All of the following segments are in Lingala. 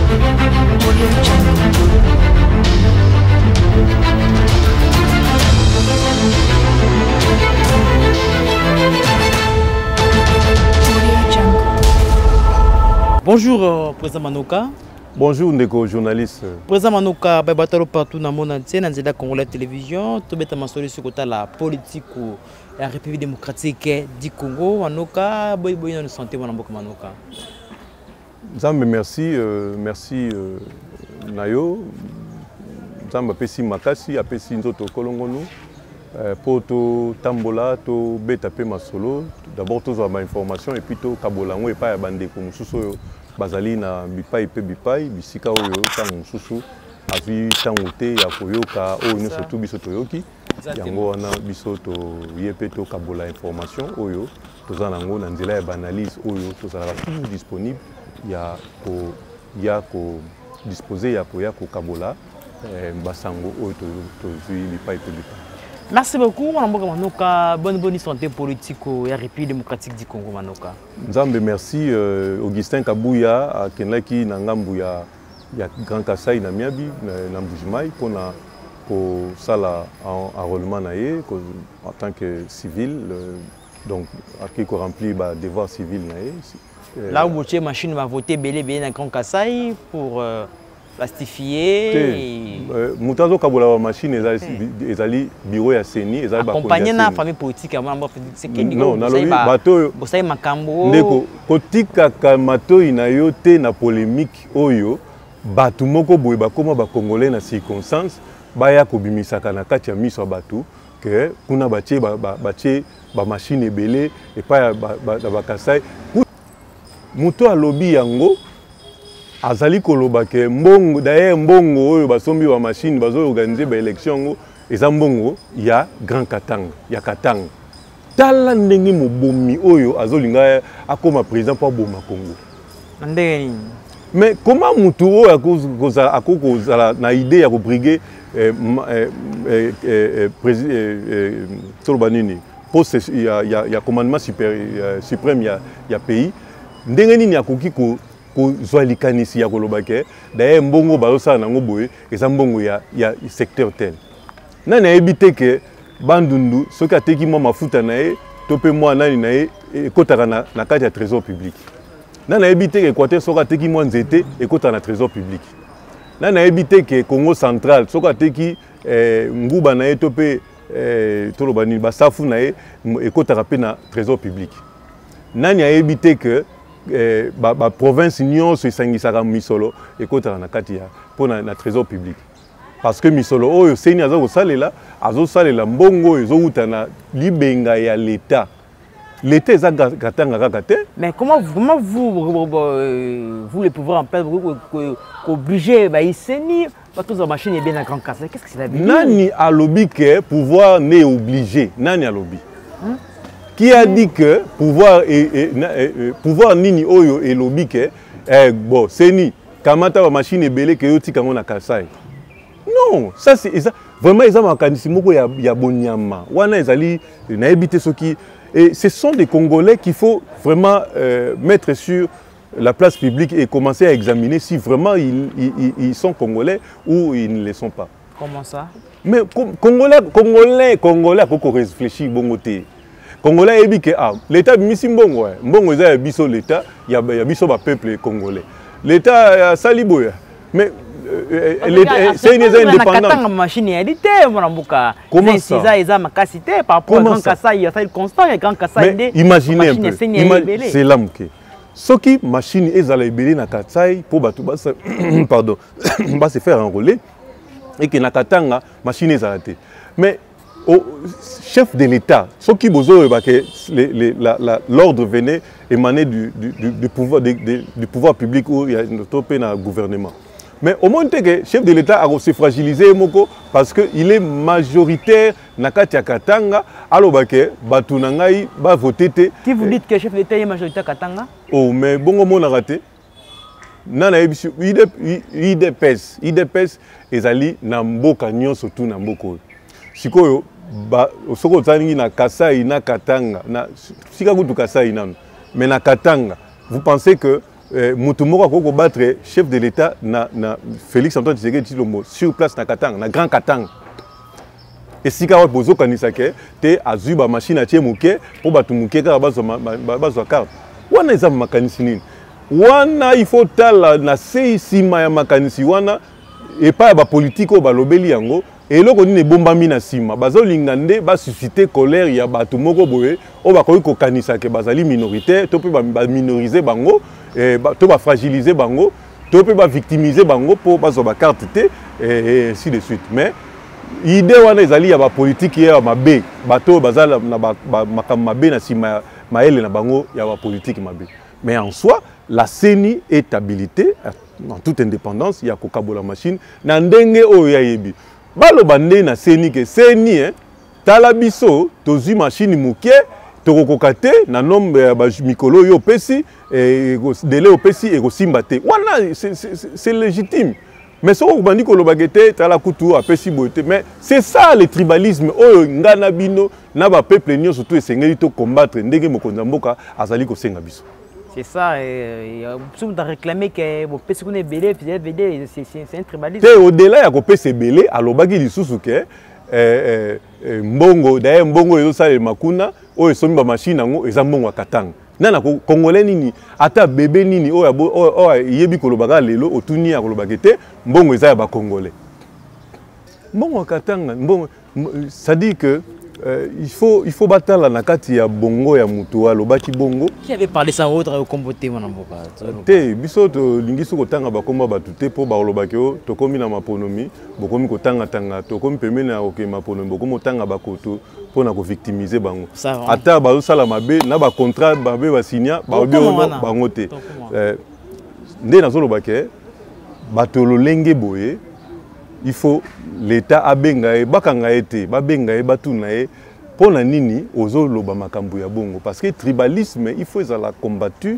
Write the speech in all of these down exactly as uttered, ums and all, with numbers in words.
Bonjour, euh, Président Manoka. Bonjour, Ndeko, journaliste. Président Manoka, je suis partout dans le monde entier, dans la Congolais télévision. Tout le monde sur la politique de la République démocratique du Congo. Manoka, vous avez une santé, Manoka. Zambé, merci. Euh, merci, euh, Nayo. Zambé, merci, Makasi, merci, Nzoto Kolongono. Pour tout Tambola, tout Betapé Masolo. D'abord, tout ma information et puis tout Kabolango et pas Bande comme Sousso. Bazali na bipai pe bipai bisika oyo tangu susu avi tangu te ya koyoka oyo nyonso tu biso toyoki yango wana biso to yepe to kabola information oyo toza nango na nzela ya analyse oyo tozala toujours disponible ya ko ya ko disposer ya ko ya ko kabola basango oyo to tozui bipai pe bipai. Merci beaucoup, Manoka. Bonne bonne santé politique et République démocratique du Congo, Manoka. Nzambe, merci. Euh, Augustin Kabouya, à Kenlaki, Nangambu, il y a Grand Kassai, Namiabi, Nambujimai, qu'on a pour ça là, enrôlement en tant que civil. Euh, donc, à qui qu'on remplit le devoir civil. Euh, là où votre machine va voter belé belé dans Grand Kassai pour. Euh... plastifié. Moutazo Kabola machine ezali bureau ya Seni ezali ba accompagner na famille politique à moi c'est que non nalobi bato bosai makambo ndeko kotika kamato inayo te na polémique oyo bato moko boye bakoma ba congolais na circonstance baya kobimisaka na kati ya miso bato que kuna batie ba batie ba machine ebele et pas ba ba Kasai muto alobi yango azali koloba ke mbongo d'ailleurs mbongo oyo basombi wa machine bazo organiser ba élection eza mbongo ya Grand Katanga ya Katanga tala ndenge mobomi oyo azolinga akoma président pour boma Congo ndenge mais comment mutu oyo akoza akoza na idée ya ko briguer euh euh euh président Tolobanini poste ya ya commandement suprême ya ya pays ndenge nini akoki ko Zoalikanisi ya kolobake d'ailleurs mbongo bazosa nango boye eza mbongo ya ya secteur tel na na ebité ke bandundu soki ateki mwa mafuta na ye to pe mwa nani na ye ekotaka na na kati ya trésor public na na ebité ke Équateur soki ateki mwa nzete ekotaka na trésor public na na ebité ke Congo central soki ateki eh, nguba na ye to pe eh, toloba nini basafu na ye ekotaka pe na trésor public nani a ebité ke Eh, ba, ba province nyonso esangisaka misolo ekotaka na kati ya pona na trésor public parce que misolo oyo seni azo kosalela azo salela mbongo ezouta na libenga ya l'état l'état eza katanga kaka te. Mais comment comment vous vous, vous le pouvoir en place obliger ba iseni pas tous en machine et bien na Grand Kassai qu'est-ce que c'est la vie nani alobi ke pouvoir n'est obligé nani alobi hein? Qui a dit que pouvoir et, et, et, et pouvoir nini oyo et lobby que eh, bon c'est ni kamata wa machine ebele que yoti kango na Kasai non ça c'est vraiment ils ont makanisi moko ya ya bonyama wana ezali na ebité soki et ce sont des Congolais qu'il faut vraiment euh, mettre sur la place publique et commencer à examiner si vraiment ils, ils, ils sont Congolais ou ils ne le sont pas. Comment ça? Mais Congolais Congolais Congolais faut réfléchir bon côté. Congolais ebi que ah l'état bimisi mbongo mbongo eza biso l'état ya ya biso ba peuple congolais l'état sali boya mais l'état c'est une indépendance Katanga machine edité mon mboka comment ça ça eza makasité par rapport à Grand Kassai il y a ça constant et Grand Kassai imaginez un peu c'est là que soki machine ezala ebele na Kassai pour bato basa pardon va se faire enrôler et que na Katanga machine ezala te mais au chef de l'État, ce qui l'ordre venait émaner du, du, du, pouvoir, du, du pouvoir public où il y a un gouvernement. Mais au moins, le chef de l'État a se fragilisé parce qu'il est majoritaire dans Katanga, alors que Batunangai va voter. Qui vous dites que le chef de l'État est majoritaire à Katanga? Oh, mais bon, on a raté. I D P S, I D P S, ezali na mboka nyonso tu na mboko. Sikoyo ba soko tsaningi na Kasai na Katanga na sika kutu Kasai nanu mais na Katanga vous pensez que moto moko akoki battre chef de l'État na, na Félix Antoine Tshisekedi Tshilombo sur place na Katanga, na Grand Katanga. Et si kawa bozo kanisa ke te azui ba machine atie muke po batu muke ka bazo bazo carte. Wana eza makanisi nini? Wana il faut tala na seisima ya makanisi wana et pas ba politique o ba lobeli yango et loko nini bombami na sima bazo lingande ba susciter colère ya batu moko boye o ba koyi ko kanisa ke bazali minoritaire to pe ba minoriser bango et to ba fragiliser bango to pe ba victimiser bango po bazo ba carte te et ainsi de suite. Mais idée wana ezali ya ba politique ya mabe bato bazala na ba makam mabe na sima maele na bango ya ba politique mabe. Mais en soi la C E N I est habilitée en toute indépendance ya kokabola machine na ndenge oyo ya yebi balo bande na C E N I ke C E N I hein tala biso tozi machine muke tokokoka te na nombre ya ba mikolo yo pesi et délai opesi et kosimba te wana c'est légitime. Mais ce qu'on dit que le baguette, tu as la couture, à Pessi Boité. Mais c'est ça le tribalisme. Oh, ngana bino, na ba peuple nyo surtout et sengeli to combattre ndenge mokonzamboka azali ko senga biso. C'est ça. Et on a réclamé que bon Pessi connaît belé, belé, c'est un tribalisme. C'est au-delà ya ko Pessi belé, alobaki lisusu ke euh mbongo, d'ailleurs mbongo ezo sala makuna, o esomi ba machine ngo eza mbongo Katanga. Nana congolais nini ata bébé nini oya oya yebi kolobaka lelo otuni ya kolobaka te mbongo eza ya ba congolais mbongo Katanga mbongo ça dit que euh, il faut il faut batala na kati ya bongo ya mutu alobaki bongo qui avait parlé ça autre comboté mon amboka te biso to lingiso kotanga ba komba batu te po ba olobaki o to komi na maponomi bokomi kotanga tanga to komi pemene ya okema maponomi bokomi tanga bakoto pour na ko victimiser bango ata bazo sala mabe na ba contrat babe ba signa ba bio bango te euh nde na zolo bake bato lolenge boye il faut l'état abenga e bakanga ete babenga e batuna e pona nini ozo loba makambo ya bongo parce que tribalisme il faut ezala combattu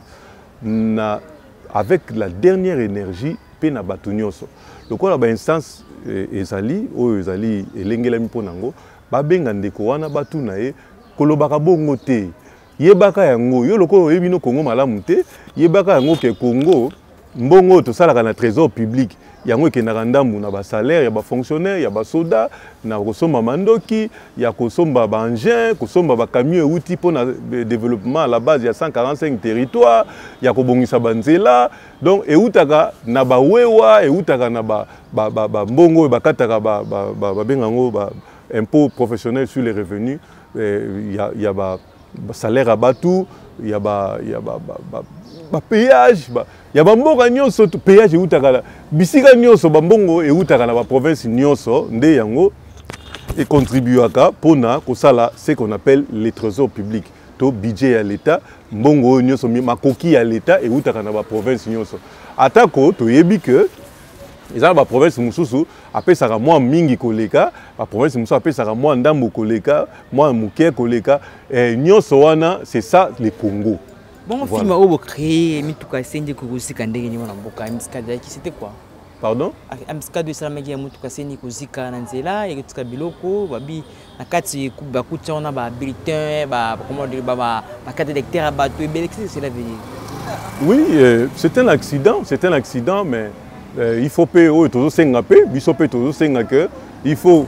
na avec la dernière énergie pe na bato nyonso lokola ba instance ezali oyo ezali elengelami ponango babenga ndeko wana batuna e kolobaka bongo te yebaka yango yo loko yebino Congo malamu te yebaka yango ke Congo mbongo to salaka na trésor public yango ekendaka ndambu na ba salaire ya ba fonctionnaire ya ba soda na kosomba mandoki ya kosomba ba engin kosomba ba camion outil pour na développement à la base ya cent quarante-cinq territoires ya kobongisa banzela donc eutaka na ba wewa eutaka na ba ba ba mbongo bakataka ba ba bengango ba impôt professionnel sur les revenus il y a il y a ba salaire à batou il y a ba il y a ba ba péage ba il y a bamboka nyonso to péage eutaka bisika nyonso bambongo eutaka na ba province nyonso nde yango et contribuaka pona kosala ce qu'on appelle les trésors publics to budget à l'état mbongo nyonso makoki à l'état eutaka na ba province nyonso atako to yebi que eza ba province mususu apesaka mwa mingi koleka ba province mususu apesaka mwa ndambo koleka mwa muke koleka eh, nyonso wana c'est ça le Congo. Bon, voilà. Film où créé Mituka Sendi Kuzika ndenge ni mwana mboka Amskada qui c'était quoi? Pardon? Amskada de Salamaki Mituka Sendi Kuzika nanzela et tuka biloko babi na kati ba kutia ona ba bulletin ba comment dire ba ba carte d'électeur ba tout belek c'est la vie. Oui, euh, c'est un accident, c'est un accident mais euh, il faut payer au toujours sengapé, biso payer toujours sengake, il faut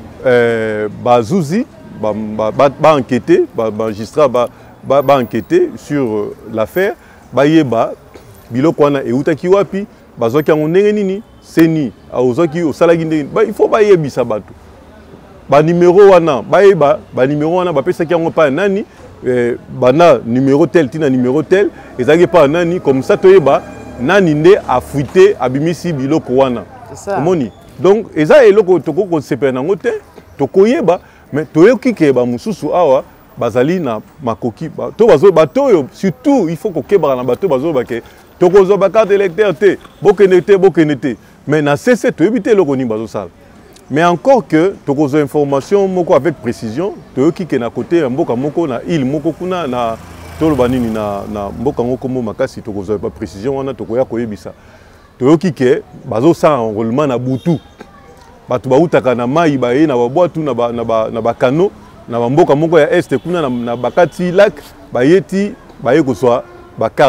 euh bazouzi ba ba ba enquêter, ba magistrat ba ba ba enquêter sur euh, l'affaire ba yeba biloko wana eutaki wapi bazoki yango ndenge nini seni aozoki osalaki ndenge ba il faut ba yebisa bato ba numéro wana ba yeba ba numéro wana ba pesaki yango pa nani eh, bana numéro tel tina numéro tel ezaki pa nani comme ça toyeba nani nde a fuité abimisi biloko wana c'est ça moni donc eza eloko tokoko sepena ngo te tokoyeba mais toyoki ke ba mususu awa bazali na makoki to bazo bato surtout il faut kokebara na bato bazo bake tokozo ba carte électeur te bokenete bokenete mais na cc to éviter le koni bazo sala mais encore que tokozo information moko avec précision toyoki ke na côté mboka moko na il moko kuna na toloba nini na na mboka ngoko mo makasi tokozo ba précision wana tokoya koyebisa toyoki ke bazo sala enrôlement na butu bato bautaka na mai baye na babwatu na ba na ba na ba kano na bamboka moko ya este kuna na, na bakati lac bayeti baye kozwa ba carte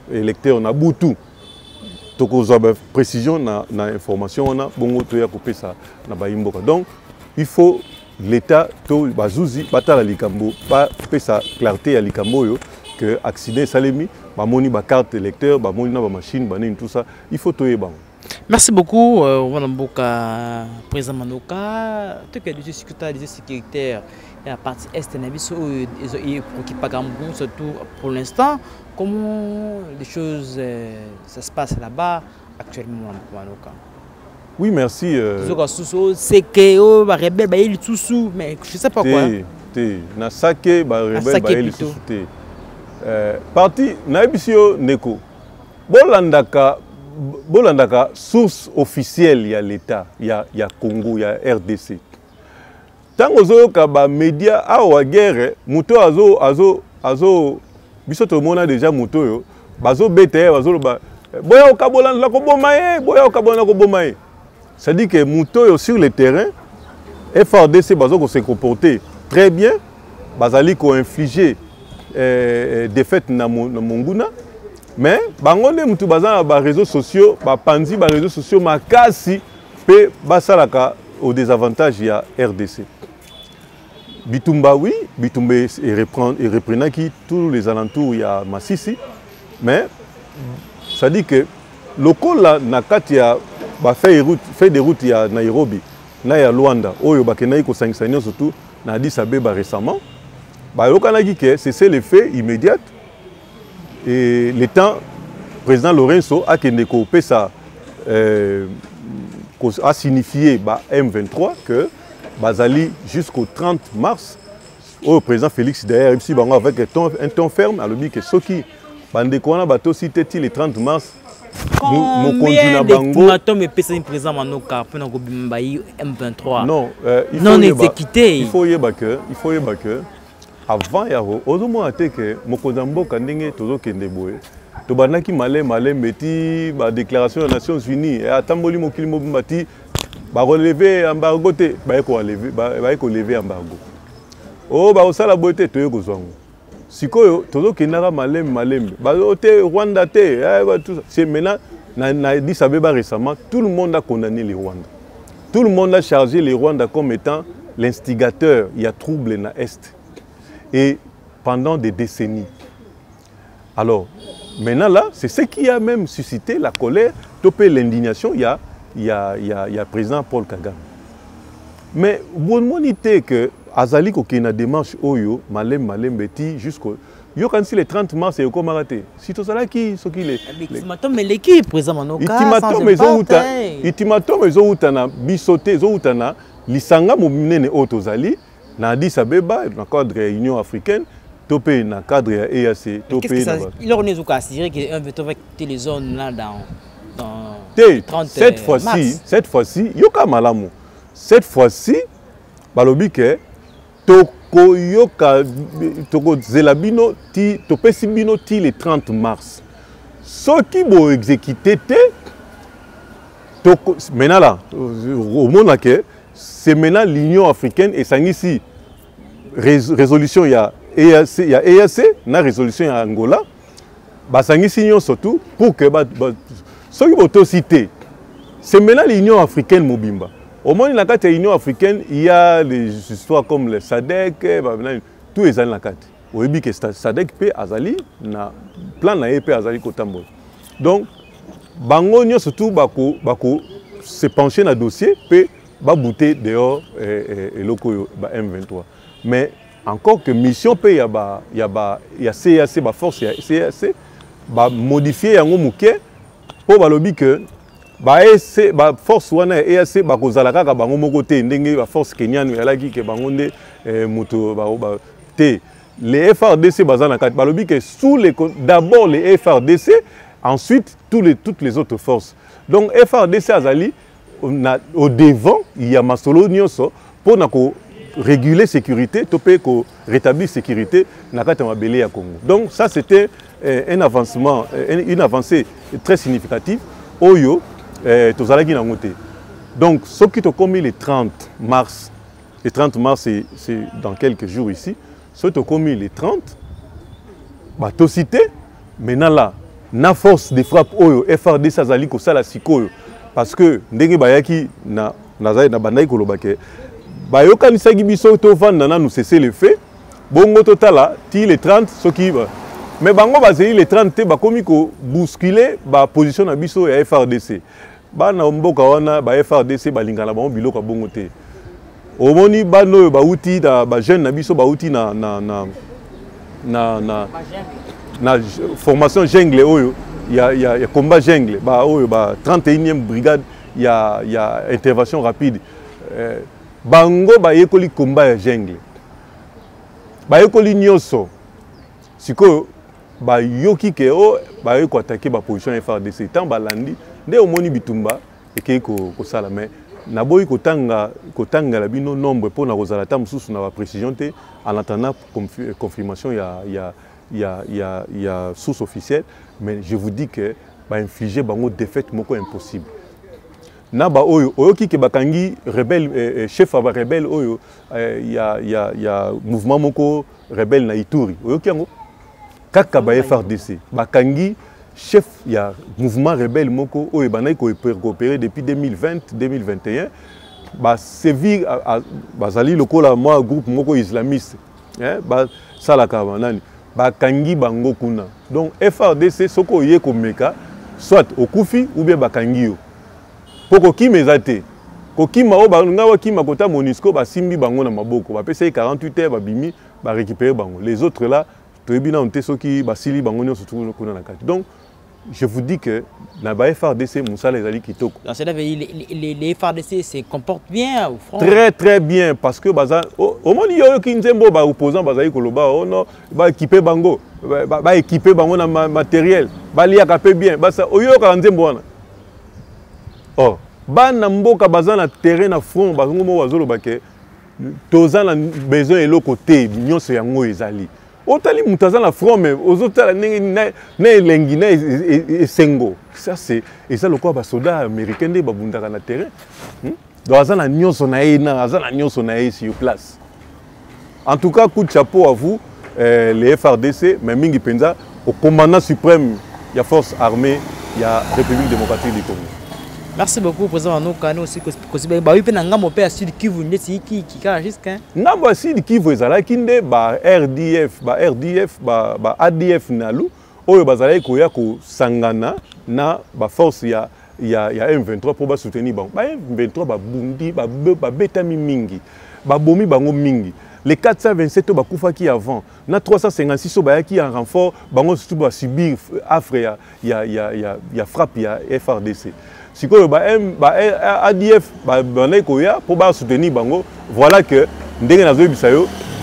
électeur na butu tokozwa ba précision na na information on a bongo to ya kopesa na baimboka. Donc il faut l'état to bazuzi batala likambo ba pesa clarté ya likambo yo que accident salemi ba moni ba carte électeur ba moni na ba machine ba nini tout ça il faut toyer ba. Merci beaucoup Wanamboka président Manoka tout que les sécuritaires les sécuritaires et la partie est na biso et préoccupé Gambon surtout pour l'instant. Comment les choses euh, ça se passe là-bas actuellement Manoka? Oui, merci. C'est que les rebelles ils sont sous mais je sais pas quoi. Té na saké ba rebelle ils sont té. Euh parti na ebisio neko. Bolandaka bolandaka source officielle ya l'état ya ya Congo ya R D C. Tango zo ka ba média awa guerre muto azo azo azo biso to mona déjà muto yo bazo bete bazo ba boya okabolanda la ko bomaye boya okabolanda ko bomaye. Ça dit que muto sur le terrain, F A R D C bazo se comporter très bien, bazali ko infliger euh, défaite na Monguna, mais bangonde mutu bazana ba réseaux sociaux, ba panzi ba réseaux sociaux makasi pe basalaka au désavantage ya R D C. Bitumba oui, Bitumba et reprend et reprenant qui tous les alentours il y a Massissi, mais ça dit que le col là nakati ya ba fait route fait des routes à Nairobi na ya Luanda oyo bakenai ko sanctionner surtout na Addis Abeba récemment ba yokanaki que c'est le fait immédiat et le temps président Lorenzo a kende ko pesa euh, a signifié ba M vingt-trois que bazali jusqu'au trente mars au président Félix d'ailleurs ici bango avec un ton, un ton ferme alors dit que soki bande ko na bato cité le trente mars. Combien d'ultimatums est présent président Manoka pour nous M vingt-trois? Non, euh, il faut non exécuté. Il faut y que, il faut y que avant yaro, au moins que Mokozambo kandenge tozo kende boye. To banaki malé malé meti ba déclaration des Nations Unies et atamboli mokili mobimati ba relever embargo te ba ko lever ba ko lever embargo. Oh ba osala bote to yeko zwango. Sikoyo tozo kenara malem malem bazote Rwanda te c'est maintenant na Addis Abeba récemment tout le monde a condamné les Rwandais. Tout le monde a chargé les Rwandais comme étant l'instigateur, il y a trouble na est et pendant des décennies. Alors maintenant là, c'est ce qui a même suscité la colère, topé l'indignation, il y a il y a il y a il y a président Paul Kagame. Mais bon monité que Azali ko kena démarche oyo malem malem beti jusqu'au yo quand si le trente mars et ko maraté si to sala ki so ki le ultimatum mais l'équipe président Manoka ultimatum ezo uta ultimatum ezo uta na bisoté ezo uta na lisanga mo minene otozali na Addis Abeba na cadre de l'Union africaine topé na cadre ya E A C topé na il aurait nous assuré que un veto avec les zones là dans dans trente cette fois-ci cette fois-ci yoka malamu cette fois-ci balobi ke toko yoka toko zelabino ti topesi bino ti le trente mars ce qui bo exécuté te toko maintenant là au monde que c'est maintenant l'Union africaine et sangisi résolution il y a E A C il y a E A C na résolution ya Angola ba sangisi union surtout pour que ba ce qui bo to cité c'est maintenant l'Union africaine mobimba. Au moins, dans la carte de l'Union africaine, il y a des histoires comme le SADC, tous les années dans la carte. Au début, que SADC peut Azali, na plan na peut Azali Kotambo. Donc, Bango surtout bako bako se pencher dans le dossier, peut bouter dehors et loko M vingt-trois. Mais encore que mission peut y a ba y a ba y a C A C ba force y a C A C ba modifier yango muke pour balobi que ba ese ba force wana E A C ba kozala kaka bango moko te ndenge ba force kenyane yalaki ke bango nde moto ba te les F A R D C bazana kat balobi que sous les d'abord les F A R D C ensuite tous les toutes les autres forces. Donc F A R D C azali au devant il y a masolo nyonso pour nako réguler sécurité topé ko rétablir sécurité na kata mabele ya Congo. Donc ça c'était un avancement une avancée très significative oyo Eh, donc, ce qui est commis le trente mars, le trente mars c'est dans quelques jours ici, ce qui est commis le trente, bah, to cité, maintenant là, na force de frappe oyo F R D C azali kosala sikoyo parce que ndenge bayaki na nazali na bandai kolobake bayokanisaki biso tovanda nanu cesser le fait bongo totala ti le trente soki ba mais bango bazeli le trente te bakomi ko bousculer ba position na biso ya F R D C bana mboka wana ba F R D C balingana bango biloko bongo te omoni bano bauti da ba jeune na biso bauti na na na na na na formation jungle oyo ya ya ya combat jungle ba oyo ba trente et unième brigade ya ya intervention rapide euh, bango ba yekoli combat ya jungle ba yekoli nyoso siko ba yoki ke o ba yeko attaquer ba position F R D C tant balandi nde omoni bitumba eke ko ko sala mais na boyi kotanga kotanga la bino nombre pour na kozala ta mususu na ba précision te en attendant confirmation ya ya ya ya ya source officielle mais je vous dis que ba infliger bango défaite moko impossible na ba oyo oyo ki ke bakangi rebelle eh, chef ba rebelle oyo eh, ya ya ya mouvement moko rebelle na Ituri oyo ki yango kaka ba F R D C bakangi chef ya mouvement rebelle moko oyo banai ko coopérer depuis deux mille vingt deux mille vingt et un ba sévir bazali lokola moi groupe moko islamiste hein ba salaka banani bakangi bango kuna donc F R D C soko ye komeka soit okufi ou bien bakangi yo poko kimezate ko kima o banga wa kima kota Monisco basimbi bango na maboko ba pesa quarante-huit heures ba bimi ba récupérer bango les autres là toyebina onte soki basili bango nyo surtout kuna na kati donc je vous dis que la F R D C Moussa les Ali Kitoko. Dans cela, les, les, les F R D C se comportent bien au front. Très très bien parce que baza au moment où qui nzembo ba opposant baza koloba oh non ba équiper bango ba, ba équiper bango na matériel ba lia kapé bien ba ça oyo ka nzembo wana. Oh ba na mboka baza na terrain na front bazongo mo wazolo bake toza na besoin eloko te nyonso yango ezali. Otali mutaza na front mais aux autres ne ne lengi na esengo ça c'est et ça le quoi ba soldats américains de babundaka na terrain donc azana nyonso na ina azana nyonso na sur place en tout cas coup de chapeau à vous euh, les F R D C mais mingi penza au commandant suprême ya force armée ya République démocratique du Congo. Merci beaucoup président Manouka aussi que ba oui pe na ngambo pe Sud Kivu ndeti ki ki ka jusqu'à ngambo Sud Kivu ezala kinde ba R D F ba R D F ba ba A D F nalu oyo bazala ko ya ko sangana na ba force ya ya ya M vingt-trois pour ba soutenir ba ba M vingt-trois ba bundi ba ba betami mingi ba bomi bango mingi les quatre cent vingt-sept ba kufaki avant na trois cent cinquante-six ba yaki en renfort bango surtout ba subir affre ya ya ya ya frappe ya F R D C. Si quoi ba M ba A D F ba banai koya pour ba soutenir bango voilà que ndenge nazo bisayo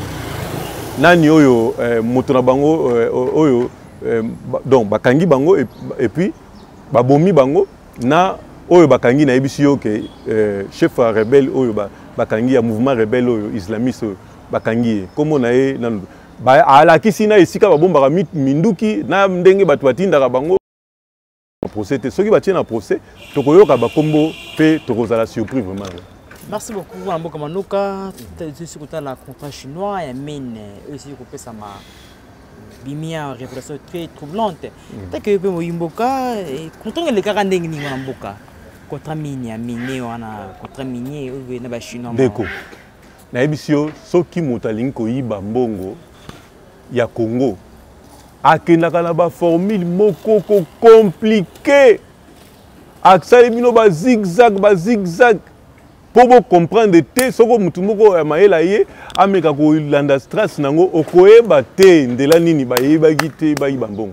nani oyo moto na bango oyo donc bakangi bango et puis ba bomi bango na oyo bakangi na ebisi yo ke chef rebelle oyo ba bakangi ya mouvement rebelle oyo islamiste bakangi komo na e nanu ba ala kisina esika ba bomba minduki na ndenge batu batindaka bango procès te soki batie na procès tokoyoka bakombo pe tokozala surpris vraiment. Merci beaucoup Mboka Manouka c'est côté la contrat chinois et mine aussi coupé ça ma bimia révélation très troublante tant que pe Mboka content les quarante ndenge ni Mboka contrat mine ya mine wana contrat minier na ba chinois deko na ebisio soki motalingi koyiba mbongo ya Congo akendaka na ba formule moko compliqué aksali bino ba zigzag ba zigzag pour vous comprendre te soko mutu moko mayela ye ameka ko landa strass nango okoyeba te ndela nini ba yebaki te ba yibambongo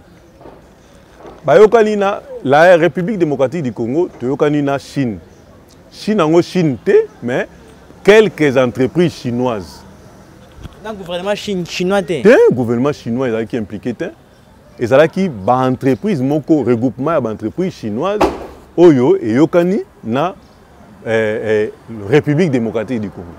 bayokani na la République démocratique du Congo toyokani na Chine Chine nango Chine te mais quelques entreprises chinoises le gouvernement chinois le gouvernement chinois est qui impliqué et ça là qui ba entreprise moko regroupement ba entreprise chinoise oyo et yokani na eh, eh, République démocratique du Congo.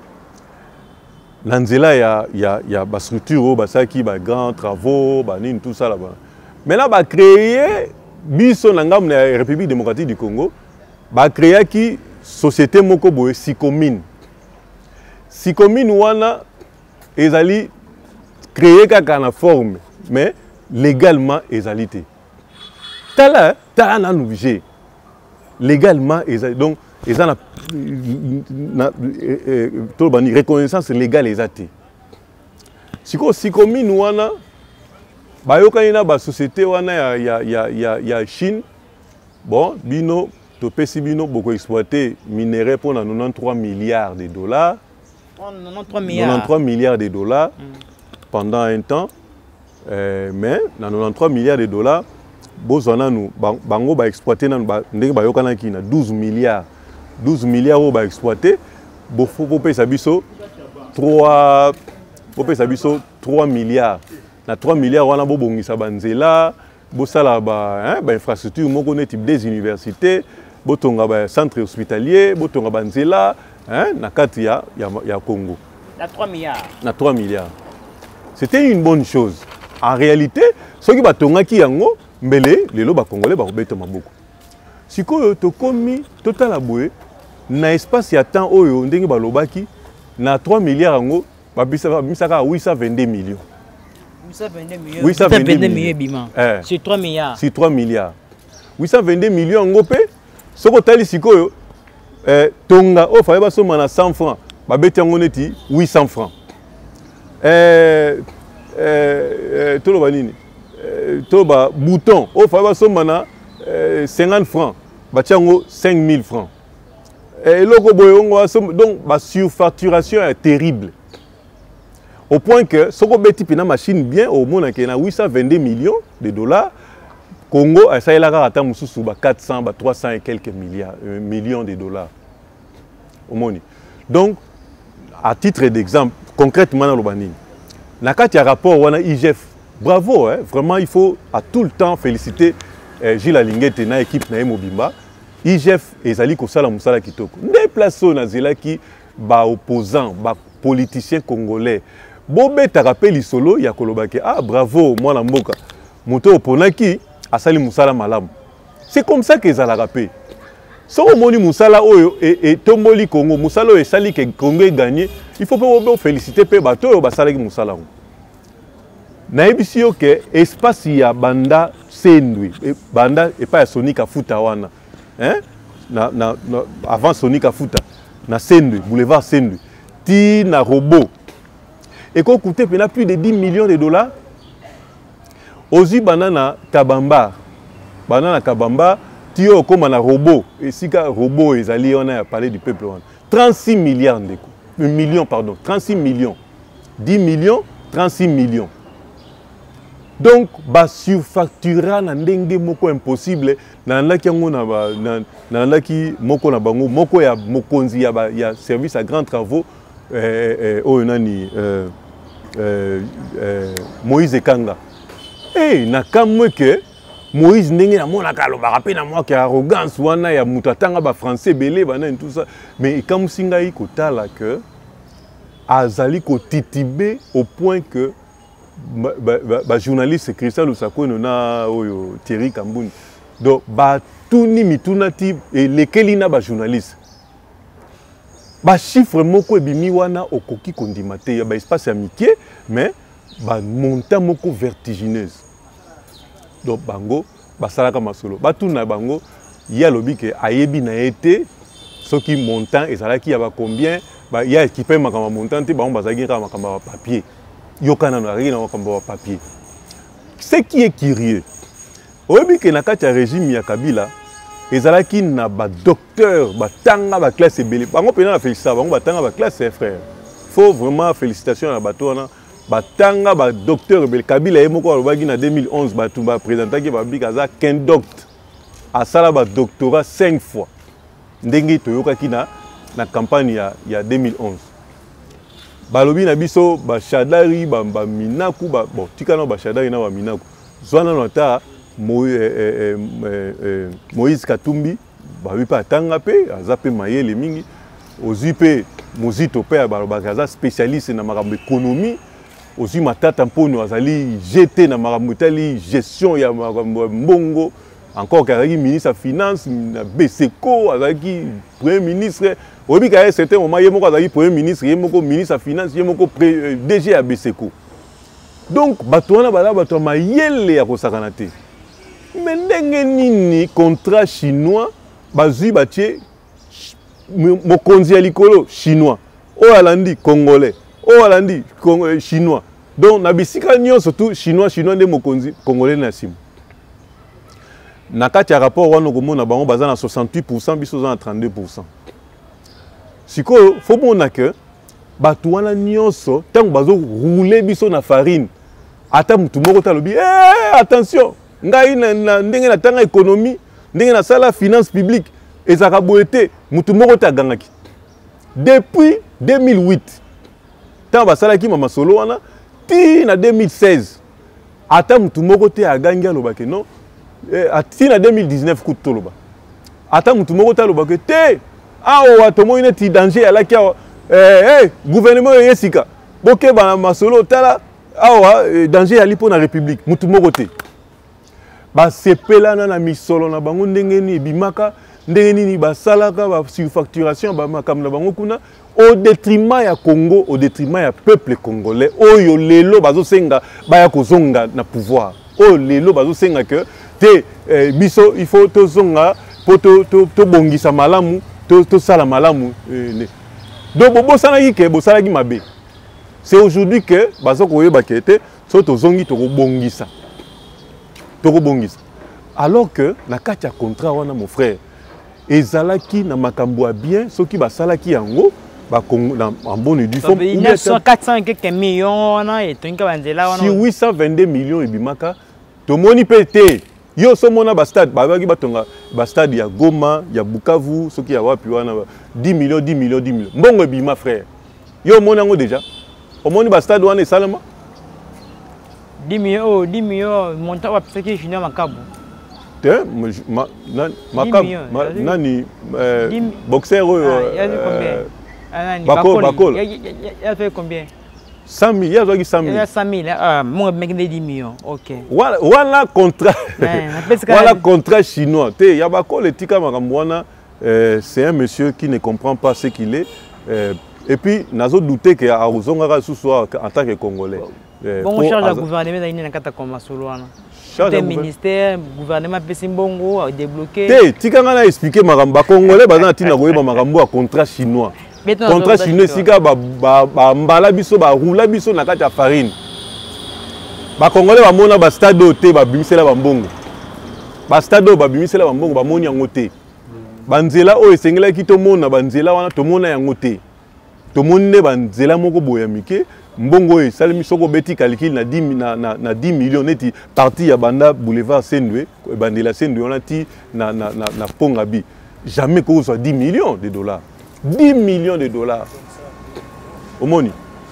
Nanzela ya ya ya ba structure ba ça qui ba grands travaux ba nini tout ça là-bas. Maintenant ba créer biso na ngam na République démocratique du Congo ba créer qui société moko boye Sicomine. Sicomine wana ezali créer kaka na forme mais légalement ezalité tala tala na obligé légalement donc ils ont une reconnaissance légale exacte. Si ko si commune wana bayokani na ba société wana ya ya ya ya ya Chine bon bino to pesi bino beaucoup exploiter minerai pour na quatre-vingt-treize milliards de dollars. quatre-vingt-treize milliards. quatre-vingt-treize milliards de dollars mm. pendant un temps euh, mais na quatre-vingt-treize milliards de dollars bozana nous bango ba exploiter na ndenge bayokana ki na douze milliards douze milliards au ba exploiter bo faut pesa biso trois faut pesa biso trois milliards na trois milliards wana bo bongisa banzela bo sala ba hein ba infrastructure moko ne type des universités bo tonga ba centre hospitalier bo tonga banzela hein na kati ya ya Congo na trois milliards na trois milliards c'était une bonne chose en réalité ceux qui ba tonga ki yango mbele lelo ba congolais ba robeta maboko sikoyo to komi total aboye na espace ya temps oyo ndenge ba lobaki na trois milliards yango ba bisaka huit cent vingt-deux millions huit cent vingt-deux millions huit cent vingt-deux millions eh. Sur trois milliards sur trois milliards huit cent vingt-deux millions yango pe soko tali sikoyo eh tonga o fa ba soma na cent francs ba beti yango neti huit cents francs eh euh to loba nini toba bouton au fa soma na cinquante francs batiango cinq mille francs et loko boyongo donc ba surfacturation est terrible au point que soko beti pina machine bien au monde que na huit cent vingt-deux millions de dollars Congo a ça il a ata mususu ba quatre cents ba trois cents et quelques milliards euh, millions de dollars au monde. Donc à titre d'exemple concrètement dans l'Obani na kati ya rapport wana I G F. Bravo, hein? Vraiment, il faut à tout le temps féliciter euh, Gilles Alinguette et l'équipe na Mobimba. I G F et Zali Kosala Moussala Kitoko. Déplaçons na zela qui ba opposant, ba politicien congolais. Bobé ta rappel isolo ya kolobake. Ah bravo, moi la mboka. Moto oponaki asali Moussala malam. C'est comme ça que Zala rappel. So moni Moussala oyo et tomboli Congo, Moussala et sali que Congo gagné. Il faut pas féliciter pe bato ba sali Moussala. Naibisi yo ke espace ya banda sendwi banda et pas Sonika Futa wana hein na, na, na avant Sonika Futa na sendwi boulevard sendwi ti na robot et ko coûter pena plus de dix millions de dollars ozi banana Kabamba banana Kabamba ti yo koma na robot et sika robot ezali wana ya parler du peuple wana trente-six milliards ndeko millions pardon trente-six millions dix millions trente-six millions. Donc, ba surfactura na ndenge moko impossible na ndaki yango na ba na ndaki moko na bango moko ya mokonzi ya ba ya service à grands travaux euh euh o nani euh euh Moïse Kanga. Eh na kamwe ke Moïse ndenge na mona ka loba rapé na moi que arrogance wana ya mutatanga ba français belé bana tout ça mais comme singai kotala que azali ko titibé au point que ba, ba, ba, ba journaliste Christian Lusako na oyo Thierry Kambuni donc ba tuni mitunati et lesquels na ba journaliste ba chiffre moko ebimi wana okoki kondimate ya ba espace ya mikie mais ba montant moko vertigineuse donc bango ba salaka masolo ba tuna bango ya lobi ke ayebi na été soki montant ezalaki ya ba combien ba ya équipé makama montant te ba on bazaki ka makamba papier yokana na rien na makamba papier. Ce qui est curieux oyebi ke na kati ya régime ya Kabila ezalaki na ba docteur ba tanga ba classe ebele bango pena na féliciter bango ba tanga ba classe frère faut vraiment félicitations na bato na ba tanga ba docteur ebele Kabila yemoko alobaki na deux mille onze ba tumba présentaki ba bikaza qu'un docteur a sala ba doctorat cinq fois ndenge toyokaki na na campagne ya ya deux mille onze balobi na biso ba Shadari ba, ba Minaku ba bon tikana ba Shadari na ba Minaku zwana nota Moïse, eh, eh, eh, Moïse Katumbi ba wi pa tanga pe azape mayele mingi ozi pe mozito pe ba bakaza spécialiste na makambo économie ozi matata mpono azali jeté na makambo tali gestion ya makambo mbongo encore kazaki ministre des finances na Beseko azaki premier ministre obi ka un certain moment yemoko azali premier ministre yemoko ministre des finances yemoko D G à Beseko donc bato wana bala bato mayele ya kosakana te. Mais mais ndenge nini contrat chinois bazui batie mokonzi ya likolo chinois o alandi congolais o alandi chinois donc na bisika nyonso tout chinois chinois nde mokonzi congolais na sim na kati ya rapport wana komona bango baza na soixante-huit pour cent biso za na trente-deux pour cent sikoyo faut mona que bato wana nyonso tango bazo rouler biso na farine ata mutu moko talobi eh attention ngai na ndenge na tanga économie ndenge na sala finance publique ezaka boete mutu moko ta gangaki depuis deux mille huit tant basalaki mama solo wana ti na deux mille seize ata mutu moko te agangi alobake non ti na deux mille dix-neuf kutu toloba ata mutu moko ta alobake te awa tomoni neti danger alaki awa eh gouvernement yesika boke ba masolo tala awa danger ali pona république mutu moko te ba sepelana na misolo na bango ndenge ni bimaka ndenge nini basalaka ba surfacturation ba makamna bango kuna au détriment ya Congo au détriment ya peuple congolais oyo lelo bazo senga baya kozonga na pouvoir oyo lelo bazo senga que te eh, biso il faut to zonga po to to, to bongisa malamu to to sala malamu eh, donc bobo salaki ke bo salaki mabe c'est aujourd'hui que bazo koyeba ke te so to zongi to bongisa to bongisa alors que na kati ya contrat wana mon frère ezalaki na makambo ya bien soki basalaki yango ba en bonne du forme neuf cents quatre cents et quelques millions wana et tonka banzela wana si huit cent vingt-deux millions ebimaka to moni pété yo so mona ba stade ba baki batonga ba stade ya Goma ya Bukavu soki ya wapi wana dix millions dix millions dix millions mbongo ebima frère yo mona ngo déjà o moni ba stade wana esalama dix millions oh dix millions montant wa pesa ki junior makabu te ma makabu nani boxeur Bakol, Bakol. Il y a fait combien? cent mille, il y a fait cent mille. Il y a cent mille, ah, moi, mec, dix millions, ok. Voilà, voilà contrat. Voilà contrat chinois. Il y a Bakol et Tika Maramouana, c'est un monsieur qui ne comprend pas ce qu'il est. Et puis, nous avons douté qu'il y a Aruzongara Soussoua en tant que Congolais. Bon, on charge le gouvernement dans le Kata Komasoulouana. Le ministère, le gouvernement Pessimbongo a débloqué. Tika Ngana a expliqué Maramba Congolais, Bazan Tina Goyeba Marambo à contrat chinois. Contrat chinois sika ba ba mbala biso ba roula biso na kati ya farine ba congolais ba mona ba stade te ba bimisela ba mbongo ba stade ba bimisela ba mbongo ba moni yango te ba nzela o esengela ki to mona ba nzela wana to mona yango te to monne ba nzela moko boya mike mbongo e salimi soko beti calcul na dix na na, na dix millions neti partie ya banda boulevard Sendwe bandela Sendwe on a ti na na na, na Pongabi jamais qu'on soit dix millions de dollars dix millions de dollars. Au moni.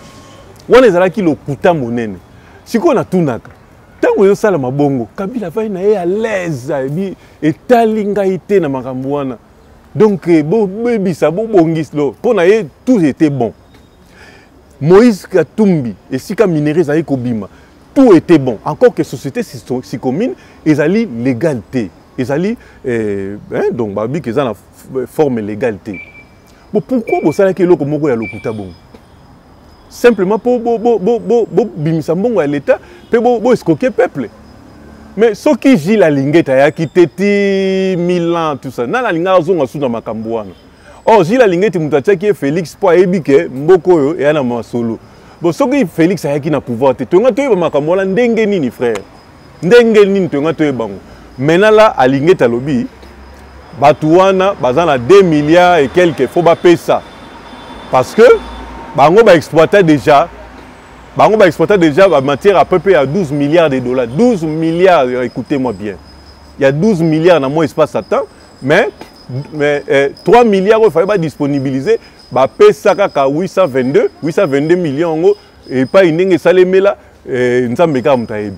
On est là qui le kuta monene. Si on a tout naka. Tant que ça la mabongo, Kabila va na à l'aise et talinga ité na makambuana. Donc bo baby ça bo bongis lo. Pour na tout était bon. Moïse Katumbi et Sika Minéré za kobima. Tout était bon. Encore que société si commune, ils allaient légalité. Ils allaient euh, hein, donc babi qu'ils ont la forme légalité. Bon, pourquoi vous savez que l'eau est lokuta bon? Simplement pour bimisa mbongo à l'État, pour escroquer le peuple. Mais ce qui dit la lingette, il y a quitté Milan, tout ça. Dans la lingette, on a sous dans ma cambouane. Or, si la lingette, il y a Félix, pour ébike, mboko et un solo. Bon, ce qui Félix a qui n'a pouvoir, tu as tué ma cambouane, n'dengue ni frère. N'dengue ni, tu as tué bango. Maintenant là, à lingette à lobby. Batouana, bazana deux milliards et quelques, faut pas payer ça. Parce que, bango va exploiter déjà, bango va exploiter déjà la matière à peu près à douze milliards de dollars. douze milliards, écoutez-moi bien. Il y a douze milliards dans mon espace à temps, mais, mais euh, trois milliards, il fallait disponibiliser, bah payer ça à huit cent vingt-deux, huit cent vingt-deux millions, et pas une nenge salemé là, nous sommes méga mtaebi.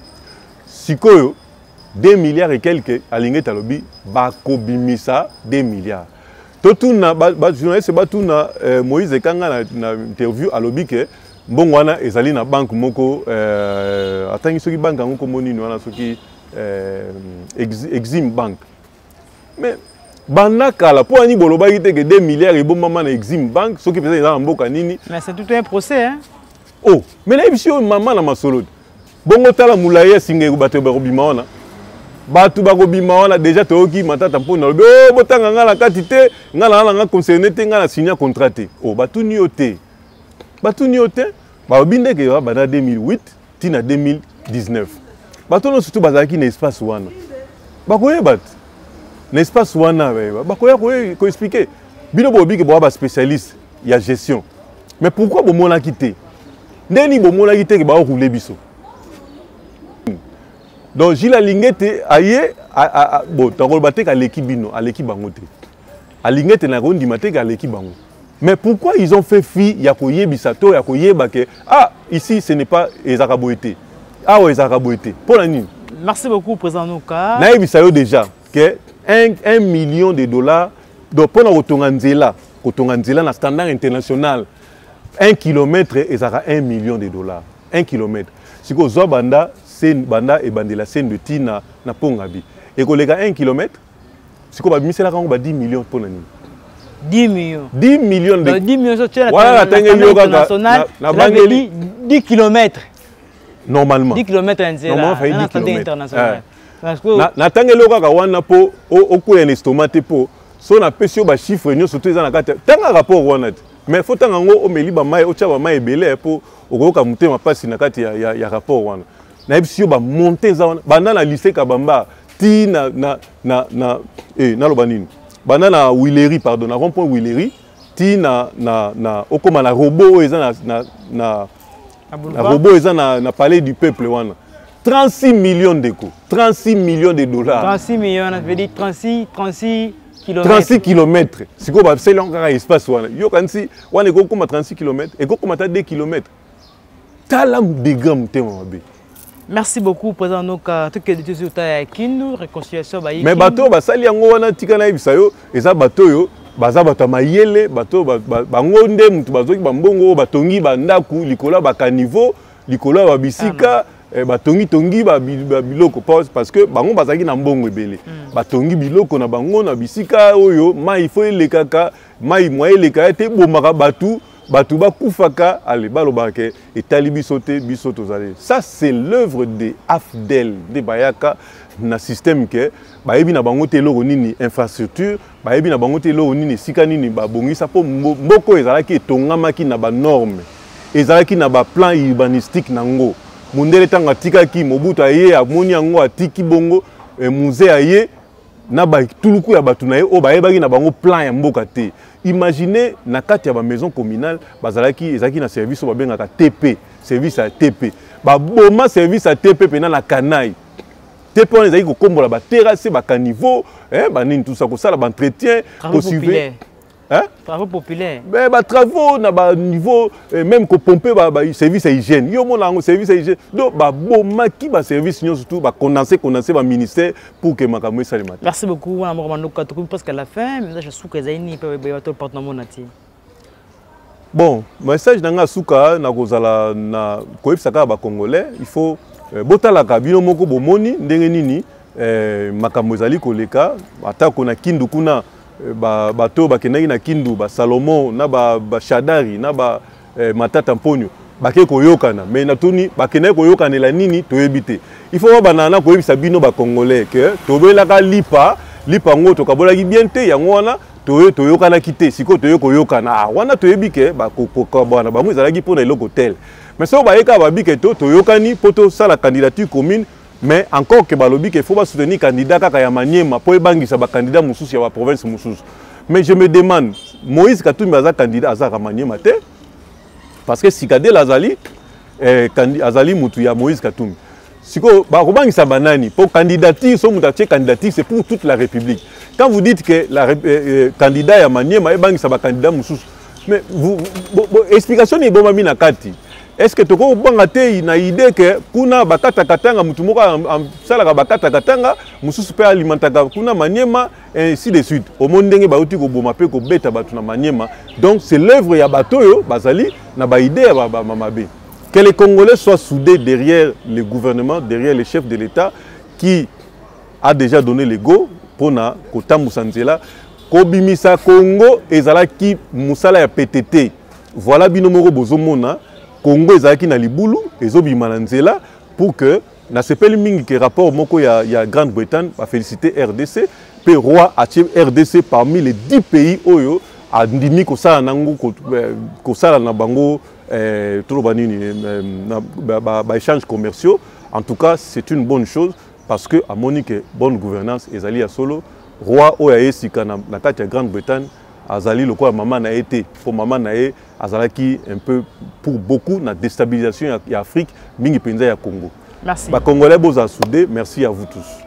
Sikoyo, deux milliards et quelques, à l'ingé talobi, bako bimisa deux milliards. Tout na journaliste batuna Moïse Kanga na interview à l'obi que mbongwana ezali na banque moko euh atangi soki banque ngoko monini wana soki euh Exim Bank. Mais banaka la po ani boloba ite que deux milliards et bon maman na Exim Bank soki pesa na mboka nini. Mais c'est tout un procès hein. Oh, mais là bisio maman na masolo. Bongo tala moulaye singe bato ba robima wana. Batu bakobima wana déjà toyoki matata mpona lobi oh botanga nga na kati te nga na nga concerné te nga na signer contrat te. Oh batu ni yote. Batu ni yote. Ba binde ke ba deux mille huit tina deux mille dix-neuf. Batu no surtout bazaki na espace wana. Bakoye bat. Na espace wana bakoya ko expliquer. Bino bobi ke ba spécialiste ya gestion. Mais pourquoi bo mona quitté? Ndeni bo mona quitté ke ba rouler biso. Donc Gilles Alingete aye bon tangol batek à l'équipe bino à l'équipe bangote. Alingete na rondi matek à l'équipe bango. Mais pourquoi ils ont fait fi ya koye bisato ya koye bake ah ici ce n'est pas ezaka boité. Ah ouais ezaka boité. Pour la nuit. Merci beaucoup président Nouka. Na bisayo déjà que un million de dollars donc pour na kotonga nzela, kotonga nzela na standard international. Un kilomètre ezaka un million de dollars. Un kilomètre. Siko zo banda banda et bandela scène de tina na pongabi et kolega un kilomètre siko ba misela kango ba dix millions pour nani dix millions dix millions de dix millions sur la voilà international na bangeli dix kilomètres normalement dix kilomètres normalement fa dix international na na tangelo kaka wana po okuya en estomate po so na pesio ba chiffre nyo surtout ezana kata tanga rapport wana mais faut tanga ngo o meli ba mai o tia ba mai belé po okoka mutema pasi na kati ya ya rapport wana na ebisio ba monter za banda na lycée Kabamba ti na na na na eh na lobanini banda na Willery pardon na rond-point Willery ti na na na okoma na robot eza na na na, na robot eza na na palais du peuple wana trente-six millions d'éco trente-six millions de dollars trente-six millions ça veut dire trente-six trente-six kilomètres trente-six kilomètres siko ba sel encore espace wana yo kansi wana eko koma trente-six kilomètres eko koma ta deux kilomètres talam de gram te mabe. Merci beaucoup, président Nouka. Tout ce que tu as dit, réconciliation. Mais bateau, basali yango wana tika na ibisayo, eza bateau yo, baza bato mayele, bateau bangonde mutu bazoki bambongo, batongi bandaku, likola bakanivo, likola babisika, batongi tongi ba biloko parce que bango bazaki na mbongo ebele. Batongi biloko na bango na bisika oyo, mai fo elekaka, mai moye lekaka te bomaka batu. Batu bakufaka allez balobake et talibi sauté bisoto zale. Ça c'est l'œuvre de Afdel de Bayaka na système que baebi na bango te loko nini infrastructure baebi na bango te loko nini sika nini ba bongisa po mboko ezalaki etongamaki na ba norme ezalaki na ba plan urbanistique nango mundele tanga tikaki Mobutu aye amoni yango atiki bongo e musée aye na ba tuluku ya batu na ye o baebaki na bango plan ya mboka te. Imaginez na kati ya ba maison communale bazalaki ezaki na service ba bengaka T P service à T P ba boma service à T P pena na kanai T P on ezaki ko kombola ba terrasse ba caniveau hein ba nini tout ça ko sala ba entretien ko suivre hein travaux populaires ben ba travaux na ba niveau eh, même ko pomper ba, ba service à hygiène yo mona ngo service à hygiène donc ba boma ki ba service nyo surtout ba condenser condenser ba ministère pour que makambo esale matin. Merci beaucoup on a Nouka to presque à la fin mais je suis que zaini pe ba to partenaire monati. Bon message nanga suka na kozala na koyebisaka ba congolais il faut eh, botala ka bino moko bomoni ndenge nini eh, makambo ezali koleka atako na kindu kuna ba bato bakendaki na kindu ba Salomon na ba, ba Shadari na ba eh, Matata Mponyo bake koyokana mais na tuni bakendaki koyokanela nini toyebite il faut banana koyebisa bino ba congolais que tobelaka lipa lipa ngo tokabolaki bien te yango wana toyo toyokana kite siko toyo koyokana ah wana toyebi ke ba ko bana bango ezalaki pona eloko tel mais so ba yeka ba bike to toyokani poto sala candidature commune. Mais encore que balobi qu'il faut pas soutenir candidat kaka ya Maniema pour ebangisa ba candidat mususu ya ba province mususu. Mais je me demande Moïse Katumbi baza candidat azaka Maniema te parce que Sikade Lazali eh azali mutu ya Moïse Katumbi. Siko ba kobangisa banani pour candidature so mutache candidature c'est pour toute la République. Quand vous dites que la euh, candidat ya Maniema ebangisa ba candidat mususu mais vous, vous, vous explication ni bomba mina kati. Est-ce que tu as une idée que kuna bakata katanga mutu moko salaka bakata katanga mususu pe alimentaka kuna Maniema et ainsi de suite au monde ndenge bauti ko boma pe ko beta batu na Maniema donc c'est l'œuvre ya batoyo bazali na ba idée ya ba mabe que les Congolais soient soudés derrière le gouvernement derrière le chef de l'État qui a déjà donné le go pona kotambusa nzela ko bimisa Congo ezalaki musala ya P T T voilà bino moko bozomona Congo ezalaki na libulu ezobima na nzela pour que na sepeli mingi que rapport moko ya ya Grande-Bretagne a félicité R D C pe roi a R D C parmi les dix pays oyo a ndimi ko sala nango ko sala na bango eh tout banini ba ba échanges commerciaux. En tout cas, c'est une bonne chose parce que à Monique bonne gouvernance ezali ya solo roi oyo esika na na kati ya Grande-Bretagne azali le quoi maman a été pour maman nae azalaki un peu pour beaucoup na déstabilisation ya Afrique mingi penza ya Congo. Merci. Ba Congolais boza soudé, merci à vous tous.